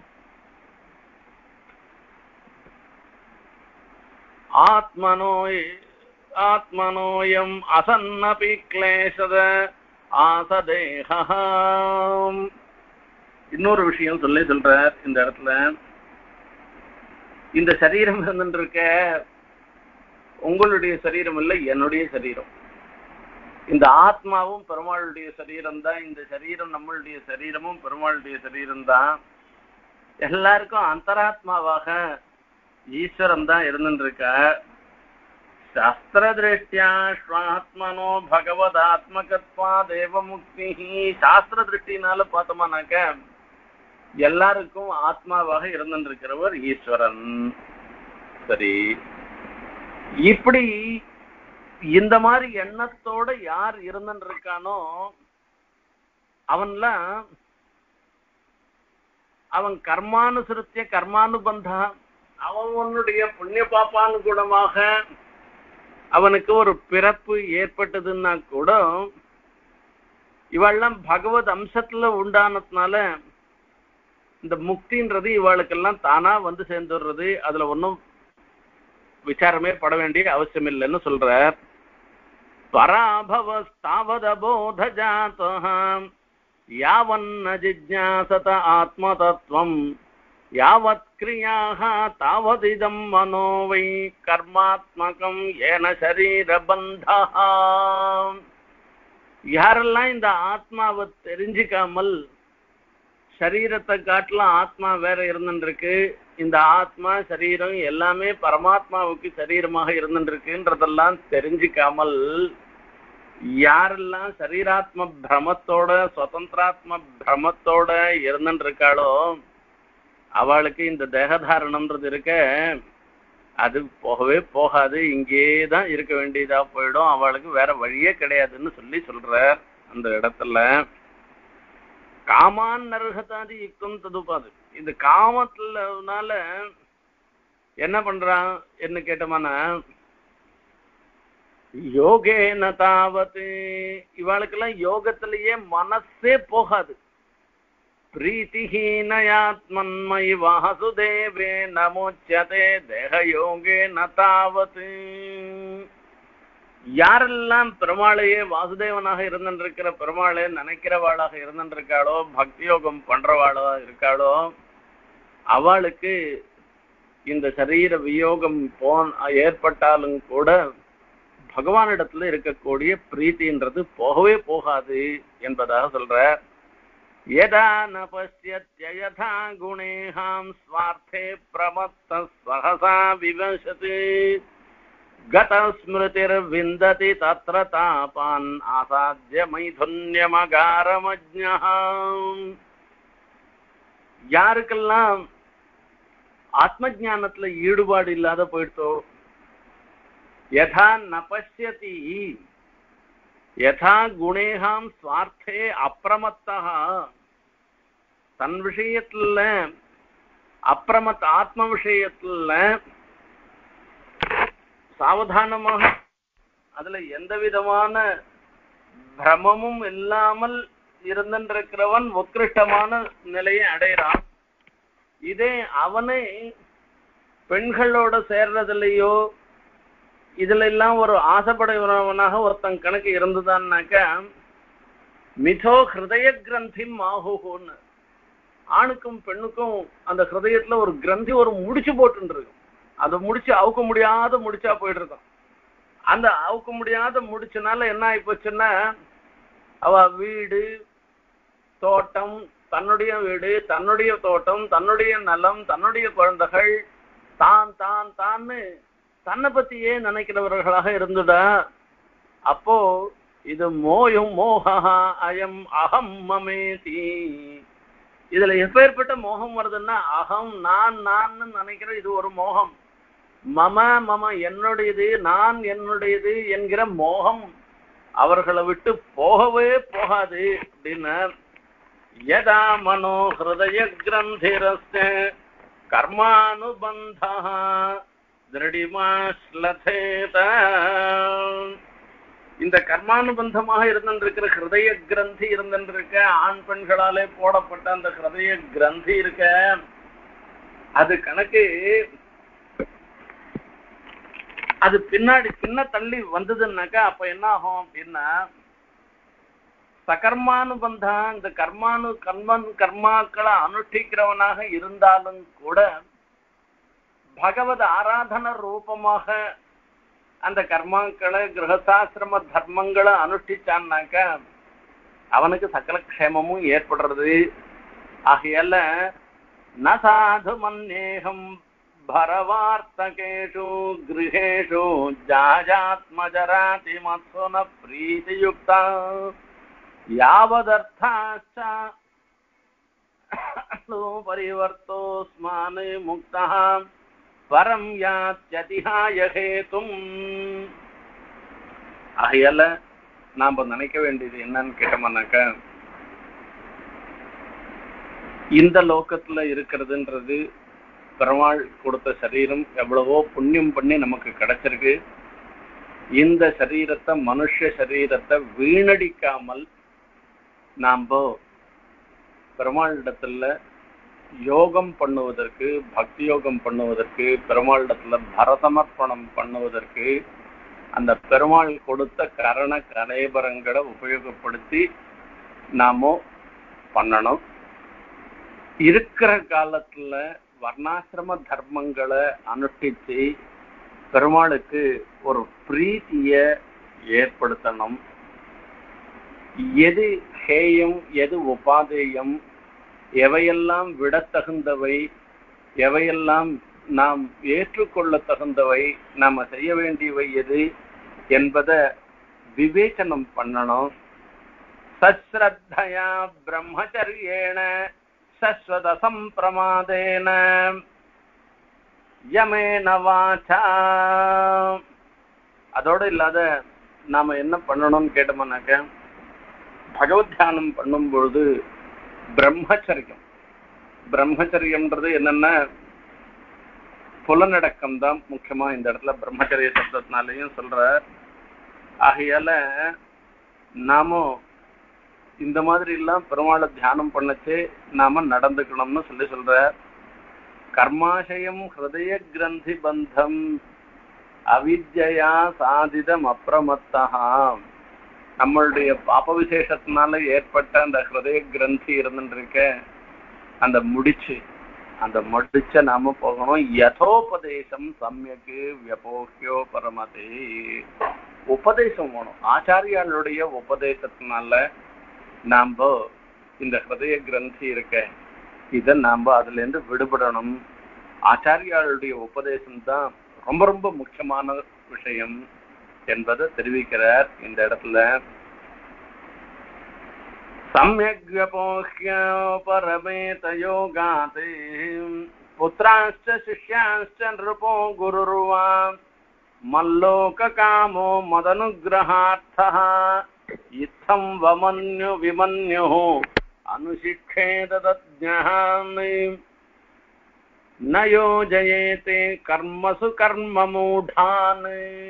ஆத்மனோ ஆத்மனோயம் அசன்னபி கிளேசத ஆசதேகம். இன்னொரு விஷயம் சொல்லி சொல்றார் இந்த இடத்துல. இந்த சரீரம் இருந்துருக்க உங்களுடைய சரீரம் இல்லை, என்னுடைய சரீரம். இந்த ஆத்மாவும் பெருமாளுடைய சரீரம் தான். இந்த சரீரம் நம்மளுடைய சரீரமும் பெருமாளுடைய சரீரம் தான். எல்லாருக்கும் அந்தராத்மாவாக ஈஸ்வரன் தான் இருந்துருக்க. சாஸ்திர திருஷ்டியா ஸ்வாத்மனோ பகவத் ஆத்மகத்வா தேவமுக்தி. சாஸ்திர திருஷ்டினால பார்த்தோம்னாக்க எல்லாருக்கும் ஆத்மாவாக இருந்துருக்கிறவர் ஈஸ்வரன். சரி, இப்படி இந்த மாதிரி எண்ணத்தோட யார் இருந்துருக்கானோ அவன்லாம் அவன் கர்மானுசருத்திய கர்மானுபந்தா, அவனுடைய புண்ணிய பாப்பானுகுணமாக அவனுக்கு ஒரு பிறப்பு ஏற்பட்டதுன்னா கூட இவெல்லாம் பகவத் அம்சத்துல உண்டானதுனால இந்த முக்தின்றது இவாளுக்கெல்லாம் தானா வந்து சேர்ந்துடுறது. அதுல ஒன்றும் விசாரமே பட வேண்டிய அவசியம் இல்லைன்னு சொல்ற. பராபவஸ்தாவதபோதஜாதஹ யாவன்ன ஜிஜ்ஞாசத ஆத்மதத்வம் யாவத் கிரியாக தாவதிதம் மனோ வை கர்மாத்மகம் ஏன சரீரபந்தா. யாரெல்லாம் இந்த ஆத்மாவை தெரிஞ்சுக்காமல் சரீரத்தை காட்டலாம் ஆத்மா வேற இருந்துருக்கு, இந்த ஆத்மா சரீரம் எல்லாமே பரமாத்மாவுக்கு சரீரமாக இருந்துருக்குன்றதெல்லாம் தெரிஞ்சுக்காமல் யாரெல்லாம் சரீராத்ம பிரமத்தோட சுதந்திராத்ம பிரமத்தோட இருந்துருக்காளோ அவளுக்கு இந்த தேகதாரணம்ன்றது இருக்க அது போகவே போகாது, இங்கேதான் இருக்க வேண்டியதா போயிடும். அவளுக்கு வேற வழியே கிடையாதுன்னு சொல்லி சொல்ற. அந்த இடத்துல காமான் நரகதாதி யுக்தம் ததுப்பாது. இந்த காமத்துலனால என்ன பண்றான் என்ன கேட்டோம்னா யோகேன தாவத்து, இவாளுக்கெல்லாம் யோகத்திலேயே மனசே போகாது. பிரீத்திஹீனயாத்மன்மயி வாசுதேவே நமோச்சதே தேகயோகே நதாவது. யாரெல்லாம் பெருமாளையே வாசுதேவனாக இருந்திருக்கிற பெருமாளை நினைக்கிறவாளாக இருந்திருக்காளோ, பக்தி யோகம் பண்றவாளா இருக்காளோ அவளுக்கு இந்த சரீர வியோகம் போன் ஏற்பட்டாலும் கூட பகவானிடத்துல இருக்கக்கூடிய பிரீத்தின்றது போகவே போகாது என்பதாக சொல்ற. யதா ந பஷ்யத்யயதா குணேஹாம் ஸ்வார்த்தே பிரமத்த சஹசா விவசதி கத ஸ்மிருதிர் விந்ததி தத்ர தாபான் ஆசாத்ய மைதுன்யமகாரமஜ்ஞஹம். யாருக்கெல்லாம் ஆத்ம ஞானத்துல ஈடுபாடு இல்லாத போயிடுதோ, யதா ந பஷ்யதி யதா குணேஹாம் ஸ்வார்த்தே அப்பிரமத்தா, தன் விஷயத்துல அப்பிரமத் ஆத்ம விஷயத்துல சாவதானமாக அதுல எந்த விதமான பிரமமும் இல்லாமல் இருந்திருக்கிறவன் உத்கிருஷ்டமான நிலையை அடைகிறான். இதே அவனை பெண்களோட சேர்றதுலையோ இதுல எல்லாம் ஒரு ஆசைப்படைவனாக ஒருத்தன் கணக்கு இருந்துதான்னாக்க மிதோ ஹிருதய கிரந்தி மாஹுன்னு ஆணுக்கும் பெண்ணுக்கும் அந்த ஹிருதயத்துல ஒரு கிரந்தி ஒரு முடிச்சு போட்டு இருக்கும். அதை முடிச்சு அவுக்க முடியாத முடிச்சா போயிட்டு இருக்கோம். அந்த அவுக்க முடியாத முடிச்சனால என்ன ஆகி போச்சுன்னா அவ வீடு தோட்டம், தன்னுடைய வீடு, தன்னுடைய தோட்டம், தன்னுடைய நலம், தன்னுடைய குழந்தைகள், தான் தான் தான்னு தன்னை பத்தியே நினைக்கிறவர்களாக இருந்துடா. அப்போ இது மோயும் மோகா அயம் அகம் மமேதி. இதுல எப்பேற்பட்ட மோகம் வருதுன்னா அகம் நான் நான் நினைக்கிற இது ஒரு மோகம். மம மம என்னுடையது, நான் என்னுடையது என்கிற மோகம் அவர்களை விட்டு போகவே போகாது அப்படின்னு. யதா மனோ ஹிருதய கிரந்திரஸ்ய கர்மானுபந்தா திருடிமாஸ்லதேத. இந்த கர்மானுபந்தமாக இருந்திருக்கிற ஹிருதய கிரந்தி இருந்திருக்க, ஆண் பெண்களாலே போடப்பட்ட அந்த ஹிருதய கிரந்தி இருக்க, அது கணக்கு அது பின்னாடி பின்ன தள்ளி வந்ததுன்னாக்கா அப்ப என்ன ஆகும் அப்படின்னா சகர்மானுபந்தா, இந்த கர்மானு கர்மன் கர்மாக்களை அனுஷ்டிக்கிறவனாக இருந்தாலும் கூட பகவத் ஆராதன ரூபமாக அந்த கர்மாக்களை கிரகசாசிரம தர்மங்களை அனுஷ்டிச்சான்னாக்க அவனுக்கு சகல க்ஷேமமும் ஏற்படுறது. ஆகையால ந சாது மன்னேகம் பரவார்த்தகேஷு கிருஹேஷு ஜாஜாத்மஜராதி மத்சுன பிரீதியுக்தா யாவதர்த்தாச்ச பரிவர்த்தோஸ்மான் முக்தா பரம் யாத்யதிஹாய ஹேதும். ஆகையால நாம நினைக்க வேண்டியது என்னன்னு கேட்டோம்னாக்க, இந்த லோகத்துல இருக்கிறதுன்றது பெருமாள் கொடுத்த சரீரம் எவ்வளவோ புண்ணியம் பண்ணி நமக்கு கிடைச்சிருக்கு. இந்த சரீரத்தை மனுஷ சரீரத்தை வீணடிக்காமல் நாம் பெருமாளிடத்துல யோகம் பண்ணுவதற்கு, பக்தி யோகம் பண்ணுவதற்கு, பெருமாளிடத்துல பரதமர்ப்பணம் பண்ணுவதற்கு அந்த பெருமாள் கொடுத்த கரண கலைபரங்களை உபயோகப்படுத்தி நாம பண்ணணும். இருக்கிற காலத்துல வர்ணாசிரம தர்மங்களை அனுஷ்டிச்சு பெருமாளுக்கு ஒரு பிரீத்திய ஏற்படுத்தணும். எது ஹேயம் எது உபாதேயம், எவையெல்லாம் விடத்தகுந்தவை, எவையெல்லாம் நாம் ஏற்றுக்கொள்ள தகுந்தவை, நாம செய்ய வேண்டியவை எது என்பதை விவேச்சனம் பண்ணணும். சஸ்ரத்தயா பிரம்மச்சரியேன சஸ்வத சம்பிரமாதேன யமேன வாசா. அதோடு இல்லாத நாம என்ன பண்ணணும்னு கேட்டோம்னாக்க, பகவத் தியானம் பண்ணும் பொழுது பிரம்மச்சரியம், பிரம்மச்சரியம்ன்றது என்னன்னா புலநடக்கம் தான் முக்கியமா இந்த இடத்துல பிரம்மச்சரிய சப்தத்தினாலையும் சொல்ற. ஆகையால நாமும் இந்த மாதிரி எல்லாம் பெருமாளை தியானம் பண்ணச்சு நாம நடந்துக்கணும்னு சொல்லி சொல்ற. கர்மாசயம் ஹிருதய கிரந்தி பந்தம் அவித்யா சாதிதம் அப்ரமத்தா. நம்மளுடைய பாப விசேஷத்தினால ஏற்பட்ட அந்த ஹிருதய கிரந்தி இருந்துருக்க அந்த முடிச்சு, அந்த முடிச்ச நாம போகணும். யதோபதேசம் சமயக்கு வியபோக்கியோ பரமதே. உபதேசம் வேணும். ஆச்சாரியாளுடைய உபதேசத்தினால நாம இந்த ஹிருதய கிரந்தி இருக்க இதை நாம அதுல இருந்து விடுபடணும். ஆச்சாரியாளுடைய உபதேசம் தான் ரொம்ப ரொம்ப முக்கியமான விஷயம் என்பதை தெரிவிக்கிறார் இந்த இடத்துல. சம்யக் வியபோஹ்ய பரமேத யோகாத் புத்ராश्च சிஷ்யாश्च நிருபோ குருர்வா மல்லோக காமோ மதனுக்ரஹார்த்தः இத்தம் வமன்யு விமன்யு அனுசிக்ஷேத தத்ஞான் ந யோஜயேதே கர்மசு கர்ம மூடான்.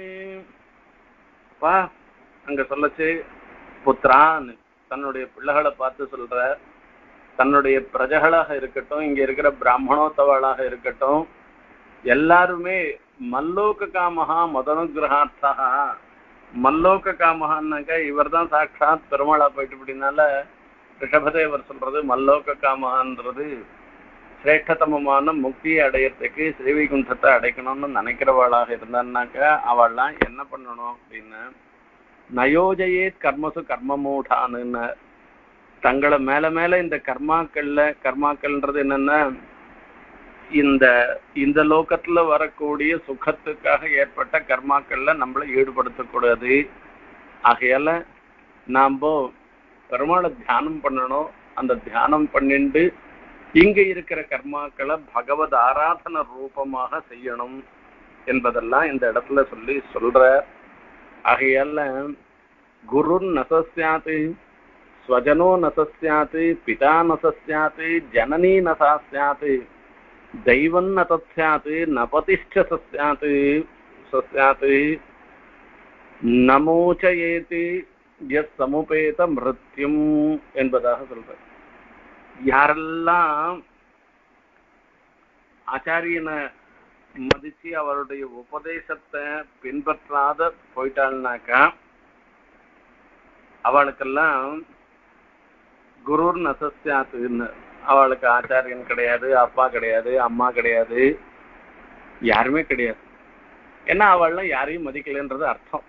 வா அங்க சொல்லச்சு புத்திரான், தன்னுடைய பிள்ளைகளை பார்த்து சொல்ற. தன்னுடைய பிரஜைகளாக இருக்கட்டும், இங்க இருக்கிற பிராமணோத்தவளாக இருக்கட்டும், எல்லாருமே மல்லோக காமஹா மதனுகிரகார்த்தா. மல்லோக காமஹான்னாக்க இவர் தான் சாட்சாத் பெருமாளா போயிட்டு அப்படின்னால ரிஷபதேவர் சொல்றது மல்லோக காமன்றது சிரேஷ்டதமமான முக்தியை அடையறதுக்கு ஸ்ரீவைகுண்டத்தை அடைக்கணும்னு நினைக்கிறவாளாக இருந்தான்னாக்கா அவள்லாம் என்ன பண்ணணும் அப்படின்னு நயோஜயே கர்மசு கர்மமூடான்னு தங்களை மேல மேல இந்த கர்மாக்கள்ல கர்மாக்கள்ன்றது என்னன்னா இந்த இந்த லோகத்துல வரக்கூடிய சுகத்துக்காக ஏற்பட்ட கர்மாக்கள்ல நம்மளை ஈடுபடுத்தக்கூடாது. ஆகையால நாம பெருமாளை தியானம் பண்ணணும். அந்த தியானம் பண்ணிட்டு இங்க இருக்கிற கர்மாக்களை பகவத் ஆராதன ரூபமாக செய்யணும் என்பதெல்லாம் இந்த இடத்துல சொல்லி சொல்ற. ஆகையால குரு நசஸ்யாத்து ஸ்வஜனோ நசஸ்யாத்து பிதா நசஸ்யாத்து ஜனனி நசாஸ்யாத்து தெய்வம் நதஸ்யாத்து நபதிஷ்ட சஸ்யாத்து சஸ்யாத்து நமோச்சயேதி எஸ் சமுபேத மிருத்யும் என்பதாக சொல்ற. யாரெல்லாம் ஆச்சாரியனை மதிச்சு அவருடைய உபதேசத்தை பின்பற்றாத போயிட்டாள்னாக்கா அவளுக்கெல்லாம் குரு நசஸ்யாத்துன்னு அவளுக்கு ஆச்சாரியன் கிடையாது, அப்பா கிடையாது, அம்மா கிடையாது, யாருமே கிடையாது. ஏன்னா அவள்லாம் யாரையும் மதிக்கலைன்றது அர்த்தம்.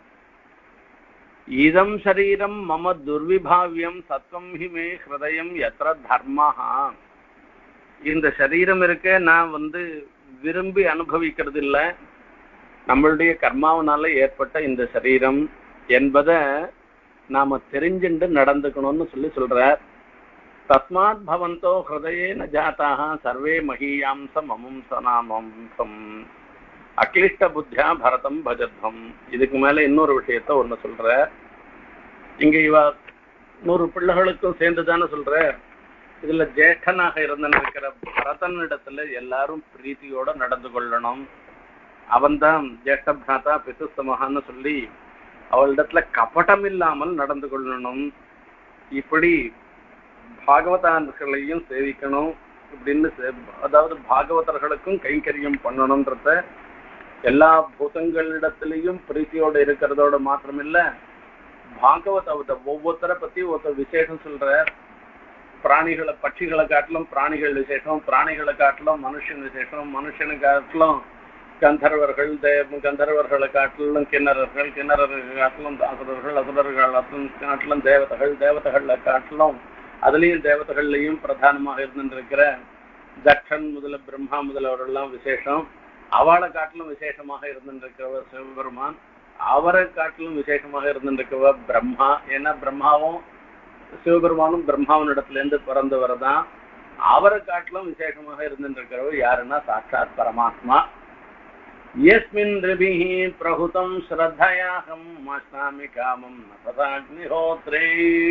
இதம் சரீரம் மம துர்விபாவியம் சத்வம் ஹிமே ஹிருதயம் எத்திர தர்மஹா. இந்த சரீரம் இருக்க நான் வந்து விரும்பி அனுபவிக்கிறது இல்லை, நம்மளுடைய கர்மாவனால ஏற்பட்ட இந்த சரீரம் என்பதை நாம தெரிஞ்சுண்டு நடந்துக்கணும்னு சொல்லி சொல்றார். தஸ்மாத் பவந்தோ ஹிருதயேன ஜாதாக சர்வே மஹீயாம்ச மமும்சனாமம்சம் அக்லிஷ்ட புத்தியா பரதம் பஜத்வம். இதுக்கு மேல இன்னொரு விஷயத்த ஒண்ணு சொல்ற. இங்க இவ நூறு பிள்ளைகளுக்கும் சேர்ந்துதானே சொல்ற. இதுல ஜேஷ்டனாக இருந்திருக்கிற பரதன் இடத்துல எல்லாரும் பிரீத்தியோட நடந்து கொள்ளணும். அவன்தான் ஜேஷ்ட பிராதா பிசுஸ்தமகான்னு சொல்லி அவளிடத்துல கபடம் இல்லாமல் நடந்து கொள்ளணும். இப்படி பாகவதர்களையும் சேவிக்கணும் இப்படின்னு, அதாவது பாகவதர்களுக்கும் கைங்கரியம் பண்ணணும்ன்றத எல்லா பூதங்களிடத்திலையும் பிரீத்தியோட இருக்கிறதோட மாத்திரமில்ல, பாகவத ஒவ்வொருத்தரை பத்தி ஒருத்தர் விசேஷம் சொல்ற. பிராணிகளை பட்சிகளை காட்டிலும் பிராணிகள் விசேஷம், பிராணிகளை காட்டிலும் மனுஷன் விசேஷம், மனுஷனை காட்டிலும் கந்தர்வர்கள், தேவ கந்தர்வர்களை காட்டிலும் கிண்ணறர்கள், கிண்ணறர்கள் காட்டிலும் அசுரர்கள், அசுரர்கள் காட்டிலும் தேவதைகள், தேவதைகளை காட்டிலும் அதுலேயும் தேவதைகள்லையும் பிரதானமாக இருந்துருக்கிற தட்சன் முதல பிரம்மா முதலவர்கள்லாம் விசேஷம். அவளை காட்டிலும் விசேஷமாக இருந்துருக்கிறவர் சிவபெருமான், அவரை காட்டிலும் விசேஷமாக இருந்துருக்கிறவர் பிரம்மா. ஏன்னா பிரம்மாவும் சிவபெருமானும் பிரம்மாவின் இடத்துல இருந்து பிறந்தவர் தான். அவரை காட்டிலும் விசேஷமாக இருந்துருக்கிறவர் யாருன்னா சாட்சாத் பரமாத்மா. யஸ்மின் ரிபிஹி பிரஹுதம் ஸ்ரத்தயாஹம் அஸ்னாமி காமம் நபதாக்னிஹோத்ரே.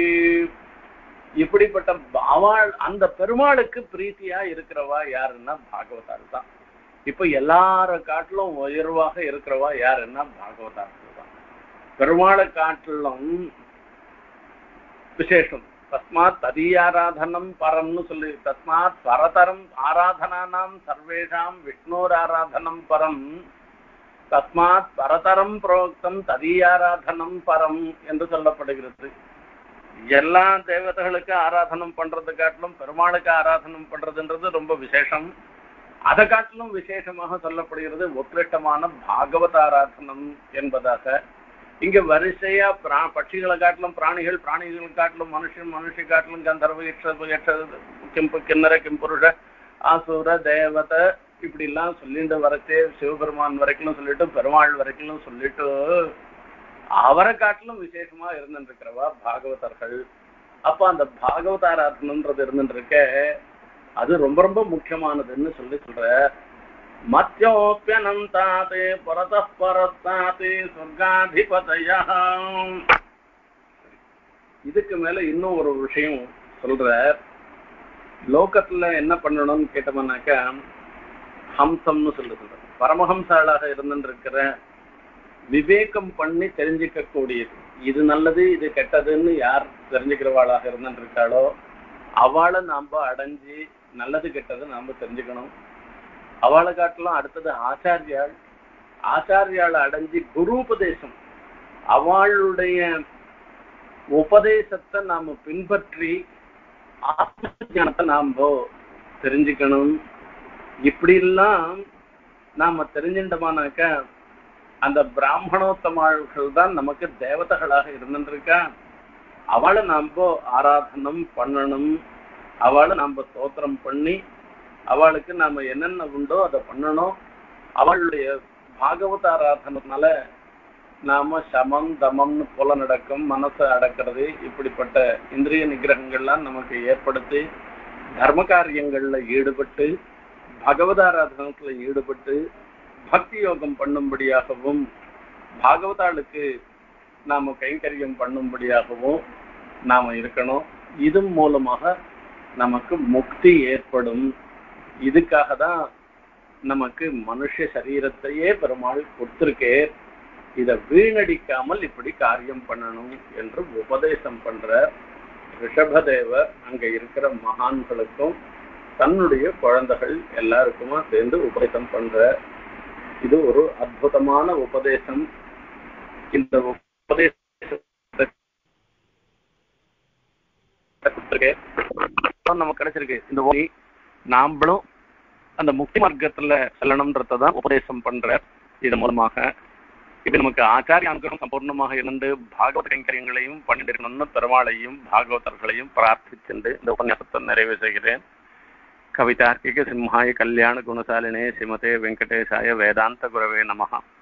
இப்படிப்பட்ட அவள் அந்த பெருமாளுக்கு பிரீத்தியா இருக்கிறவா யாருன்னா பாகவதால் தான். இப்ப எல்லார காட்டிலும் உயர்வாக இருக்கிறவா யாருன்னா பாகவதால் தான். பெருமாளை காட்டிலும் விசேஷம். தஸ்மாத் ததீயாராதனம் பரம்னு சொல்லி, தஸ்மாத் பரதரம் ஆராதனானாம் சர்வேஷாம் விஷ்ணோர் ஆராதனம் பரம், தஸ்மாத் பரதரம் புரோக்தம் ததீயாராதனம் பரம் என்று சொல்லப்படுகிறது. எல்லா தேவதைகளுக்கு ஆராதனம் பண்றது காட்டிலும் பெருமாளுக்கு ஆராதனம் பண்றதுன்றது ரொம்ப விசேஷம். அதை காட்டிலும் விசேஷமாக சொல்லப்படுகிறது உத்கிருஷ்டமான பாகவத ஆராதனம் என்பதாக. இங்க வரிசையா பிரா பட்சிகளை காட்டிலும் பிராணிகள், பிராணிகள் காட்டிலும் மனுஷன், மனுஷி காட்டிலும் கந்தர்வ யட்ச கிம்பு கிண்ணற கிம்புருஷ ஆசுர தேவதை இப்படி எல்லாம் சொல்லிட்டு வரச்சே சிவபெருமான் வரைக்கும் சொல்லிட்டு பெருமாள் வரைக்கும் சொல்லிட்டு அவரை காட்டிலும் விசேஷமா இருந்துருக்கிறவா பாகவதர்கள். அப்ப அந்த பாகவத ஆராதனன்றது இருந்துருக்க அது ரொம்ப ரொம்ப முக்கியமானதுன்னு சொல்லி சொல்ற. மத்யோப்யனந்தாதே பரத பரஸ்தாதே சொர்க்காதிபதயா. இதுக்கு மேல இன்னும் ஒரு விஷயம் சொல்ற. லோகத்துல என்ன பண்ணணும்னு கேட்டோம்னாக்கா ஹம்சம்னு சொல்லி சொல்ற. பரமஹம்சாளாக இருந்துருக்கிற விவேகம் பண்ணி தெரிஞ்சுக்க கூடியது. இது நல்லது இது கெட்டதுன்னு யார் தெரிஞ்சுக்கிறவாளாக இருந்துருக்காளோ அவளை நாம அடைஞ்சு நல்லது கெட்டது நாம தெரிஞ்சுக்கணும். அவளை காட்டிலும் அடுத்தது ஆச்சாரியாள். ஆச்சாரியாளை அடைஞ்சு குரு உபதேசம், அவளுடைய உபதேசத்தை நாம பின்பற்றி ஆத்ம ஞானத்தை நாம தெரிஞ்சுக்கணும். இப்படி எல்லாம் நாம தெரிஞ்சிட்டோமானாக்க அந்த பிராமணோத்தமாள்கள் தான் நமக்கு தேவதைகளாக இருந்துருக்கா. அவளை நாம ஆராதனம் பண்ணணும், அவளை நாம ஸ்தோத்திரம் பண்ணி அவளுக்கு நாம என்னென்ன உண்டோ அதை பண்ணணும். அவளுடைய பாகவத ஆராதனத்தினால நாம சமம் தமம்னு போல நடக்கும், மனசை அடக்கிறது, இப்படிப்பட்ட இந்திரிய நிகிரகங்கள்லாம் நமக்கு ஏற்படுத்தி தர்ம காரியங்கள்ல ஈடுபட்டு பகவதாராதனத்துல ஈடுபட்டு பக்தி யோகம் பண்ணும்படியாகவும் பாகவதாளுக்கு நாம கைங்கரியம் பண்ணும்படியாகவும் நாம இருக்கணும். இது மூலமாக நமக்கு முக்தி ஏற்படும். இதுக்காக தான் நமக்கு மனுஷ சரீரத்தையே பெருமாள் கொடுத்திருக்கே. இதை வீணடிக்காமல் இப்படி காரியம் பண்ணணும் என்று உபதேசம் பண்ற ரிஷபதேவர் அங்க இருக்கிற மகான்களுக்கும் தன்னுடைய குழந்தைகள் எல்லாருக்குமா சேர்ந்து உபதேசம் பண்ற. இது ஒரு அற்புதமான உபதேசம். இந்த உபதேசத்தை நமக்கு கிடைச்சிருக்கு. இந்த நாமளும் அந்த முக்தி மார்க்கத்துல செல்லணும்ன்றதான் உபதேசம் பண்ற. இது மூலமாக இது நமக்கு ஆச்சாரிய அனுகிரகம் சம்பூர்ணமாக இருந்து பாகவத கைங்கரியங்களையும் பண்ணிருக்கணும்னு பெருமாளையும் பாகவதர்களையும் பிரார்த்திச்சென்று இந்த உபன்யாசத்தை நிறைவு செய்கிறேன். கவிதார்க்கிக சிம்ஹாய கல்யாண குணசாலினே ஸ்ரீமதே வெங்கடேசாய வேதாந்த குரவே நமஹ.